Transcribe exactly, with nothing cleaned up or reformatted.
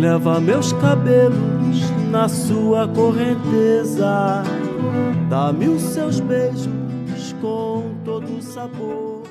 leva meus cabelos na sua correnteza, dá-me os seus beijos com todo o sabor.